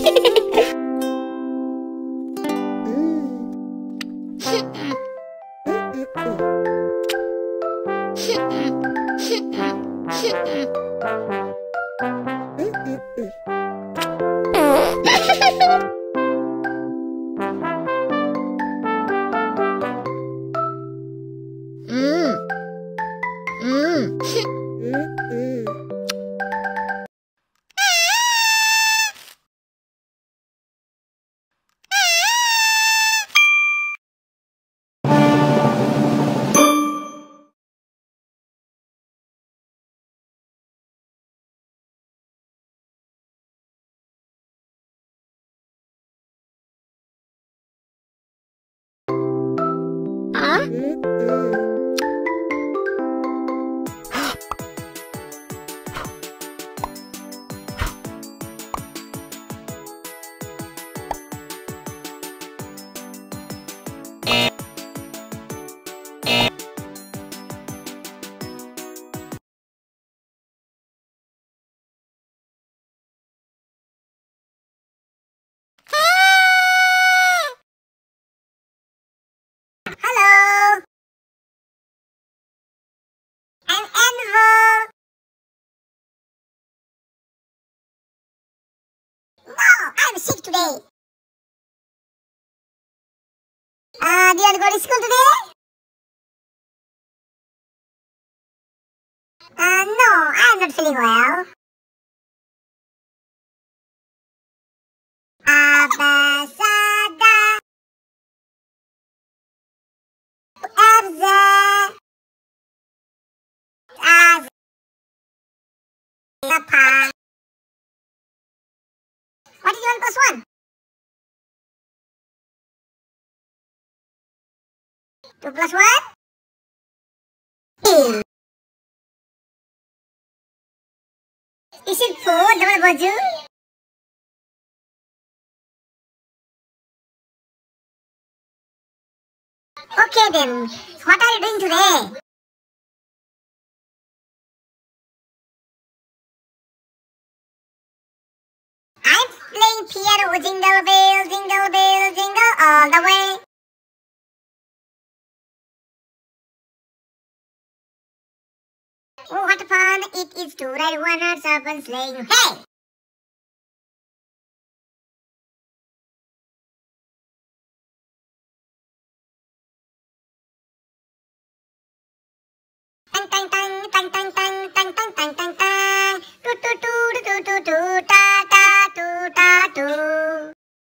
Hello. I'm Envo. No, I'm sick today. Do you want to go to school today? No, I'm not feeling well. Abasada. Abza. Azapa. What is 1 plus 1? 2 plus 1? 2. Is it 4, double boju? Okay then, what are you doing today? I'm playing piano, jingle bell, jingle all the way. Oh, what fun it is to ride one horse open sleigh. Hey! Tang tang tang tang tang tang tang tang tang tang tang. Toot toot toot toot toot toot.